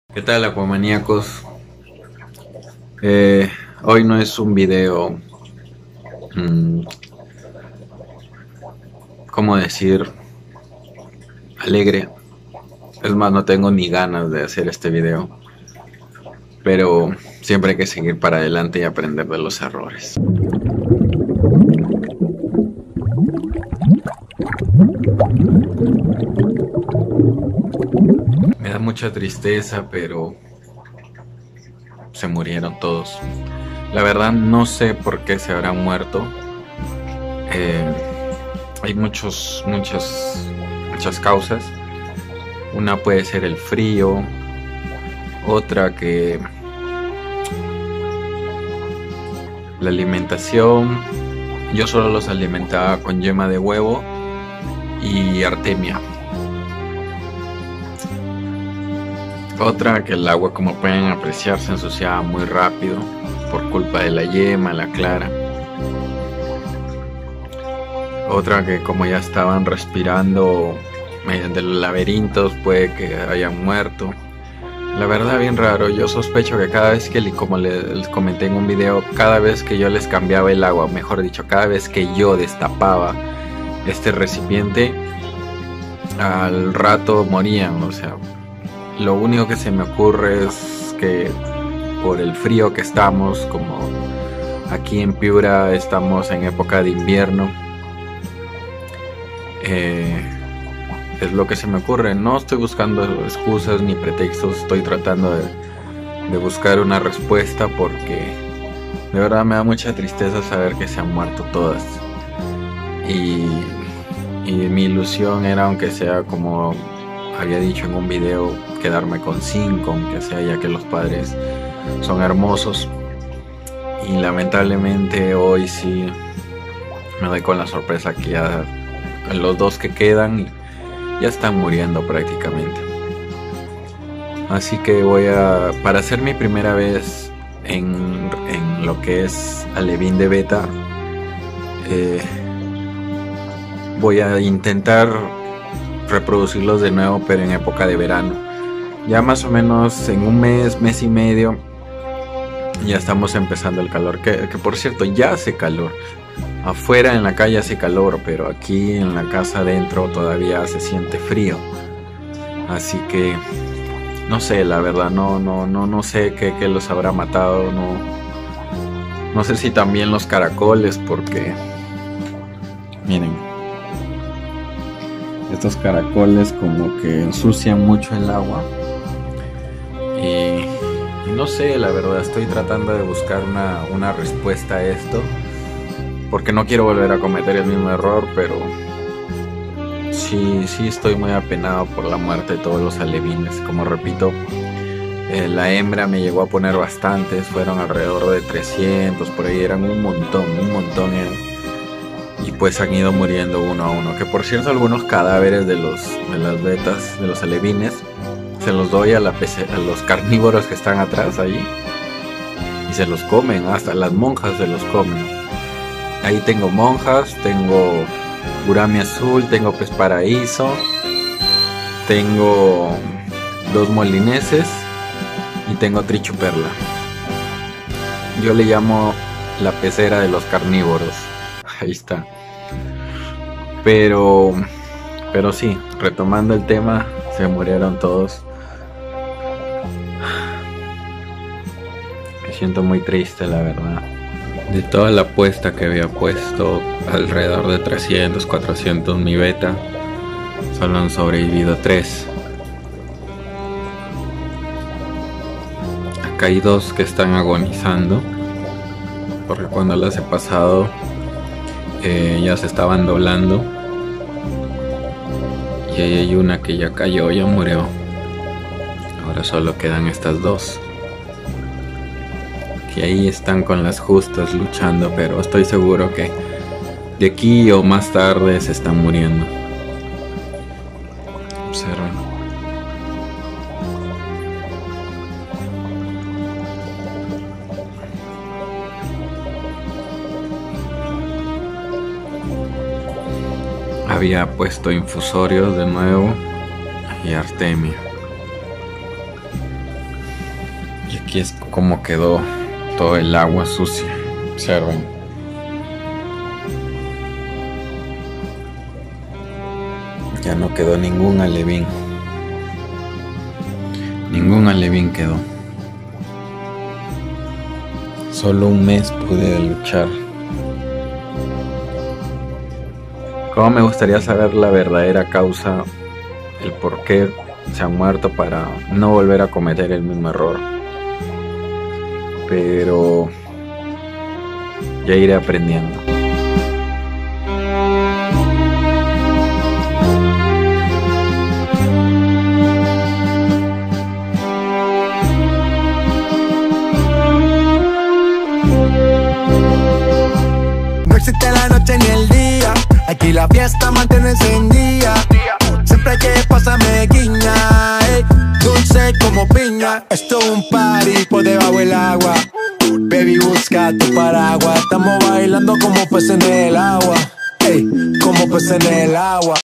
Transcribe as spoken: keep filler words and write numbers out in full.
¿Qué tal, acuamaníacos? Eh, hoy no es un video, mmm, ¿cómo decir? Alegre. Es más, no tengo ni ganas de hacer este video. Pero siempre hay que seguir para adelante y aprender de los errores. Me da mucha tristeza, pero se murieron todos. La verdad no sé por qué se habrán muerto. Eh, hay muchos, muchas, muchas causas. Una puede ser el frío, otra que la alimentación. Yo solo los alimentaba con yema de huevo y artemia. Otra que el agua, como pueden apreciar, se ensuciaba muy rápido por culpa de la yema, la clara. Otra que como ya estaban respirando mediante los laberintos, puede que hayan muerto. La verdad, bien raro. Yo sospecho que cada vez que, como les comenté en un video, cada vez que yo les cambiaba el agua, mejor dicho, cada vez que yo destapaba este recipiente, al rato morían. O sea, lo único que se me ocurre es que por el frío que estamos, como aquí en Piura estamos en época de invierno, eh, es lo que se me ocurre. No estoy buscando excusas ni pretextos, estoy tratando de, de buscar una respuesta, porque de verdad me da mucha tristeza saber que se han muerto todas. Y, y mi ilusión era, aunque sea como había dicho en un video, quedarme con cinco, aunque sea, ya que los padres son hermosos. Y lamentablemente hoy sí me doy con la sorpresa que ya los dos que quedan ya están muriendo prácticamente. Así que voy a, para hacer mi primera vez en, en lo que es alevín de beta, eh, voy a intentar reproducirlos de nuevo, pero en época de verano. Ya más o menos en un mes, mes y medio, ya estamos empezando el calor, que, que por cierto ya hace calor. Afuera en la calle hace calor, pero aquí en la casa adentro todavía se siente frío. Así que no sé, la verdad, no, no, no, no sé qué, qué los habrá matado. No, no sé si también los caracoles, porque miren, estos caracoles como que ensucian mucho el agua. Y, y no sé, la verdad, estoy tratando de buscar una, una respuesta a esto, porque no quiero volver a cometer el mismo error, pero sí, sí estoy muy apenado por la muerte de todos los alevines. Como repito, eh, la hembra me llegó a poner bastantes, fueron alrededor de trescientos, por ahí eran un montón, un montón eran. Y pues han ido muriendo uno a uno. Que por cierto, algunos cadáveres de los de las betas, de los alevines, se los doy a, la pece, a los carnívoros que están atrás ahí, y se los comen, hasta las monjas se los comen. Ahí tengo monjas, tengo gurami azul, tengo pez paraíso, tengo dos molineses y tengo trichuperla. Yo le llamo la pecera de los carnívoros. Ahí está. Pero, pero sí, retomando el tema, se murieron todos. Me siento muy triste, la verdad. De toda la apuesta que había puesto, alrededor de trescientos, cuatrocientos mi beta, solo han sobrevivido tres. Acá hay dos que están agonizando, porque cuando las he pasado eh, ya se estaban doblando. Y ahí hay una que ya cayó, ya murió. Ahora solo quedan estas dos, que ahí están con las justas luchando, pero estoy seguro que de aquí o más tarde se están muriendo. Observen. Había puesto infusorios de nuevo y artemia. Y aquí es como quedó todo el agua sucia. Observen. Ya no quedó ningún alevín. Ningún alevín quedó. Solo un mes pude luchar. Como me gustaría saber la verdadera causa, el por qué se han muerto para no volver a cometer el mismo error. Pero ya iré aprendiendo. No existe la noche ni el día, aquí la fiesta mantiene encendida. Siempre que pasa me guiña, ey, dulce como piña. Esto es un party por debajo del agua. Baby, busca tu paraguas. Estamos bailando como peces en el agua, ey, como peces en el agua.